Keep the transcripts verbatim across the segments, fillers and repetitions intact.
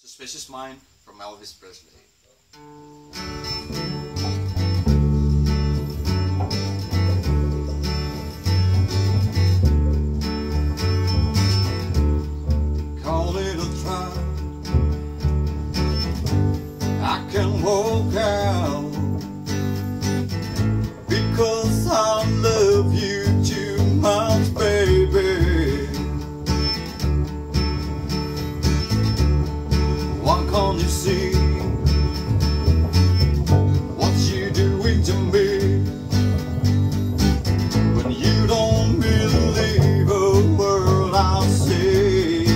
Suspicious Mind from Elvis Presley. Call it a trial, I can walk out because I love you too much, baby. Why can't you see what you're doing to me when you don't believe a word I say?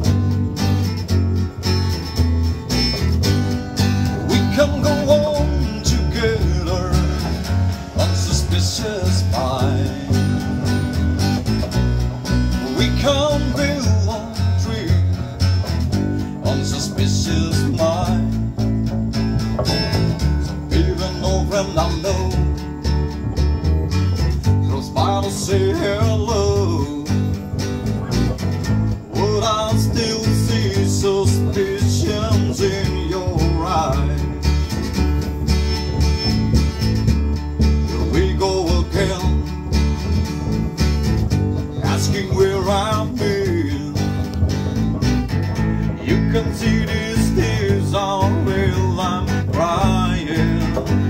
We can go on together, unsuspicious mind. We can build a dream, unsuspicious mind. Even though when I know close by to say hello, would I still see suspicions in your eyes? Here we go again, asking where I've been. You can see these tears are real, I'm crying.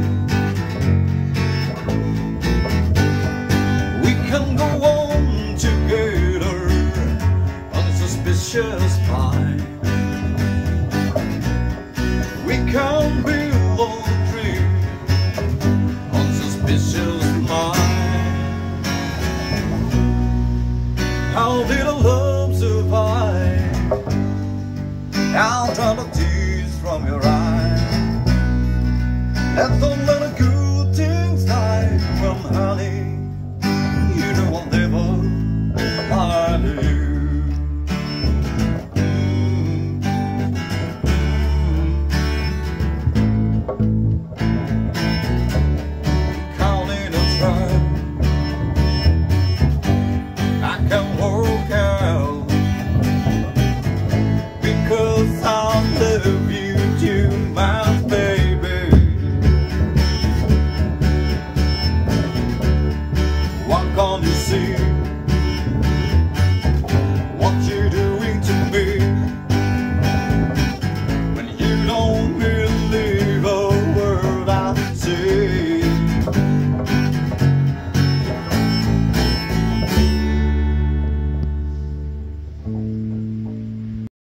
We can go on together, unsuspicious mind. We can build a dream, unsuspicious mind. How did a love survive? I'll draw the tears from your